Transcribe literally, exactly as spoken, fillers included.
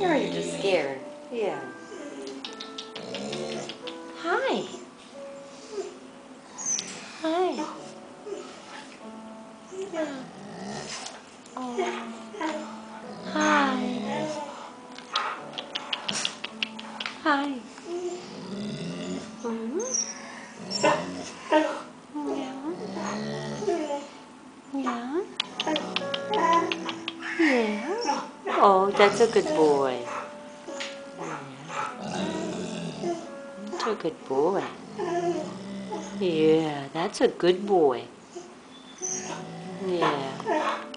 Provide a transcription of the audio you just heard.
Or you're just scared? Yeah. Hi. Hi. Yeah. Oh. Hi. Hi. Mm-hmm. Yeah. Yeah. Yeah. Oh, that's a good boy. Yeah. That's a good boy. Yeah, that's a good boy. Yeah.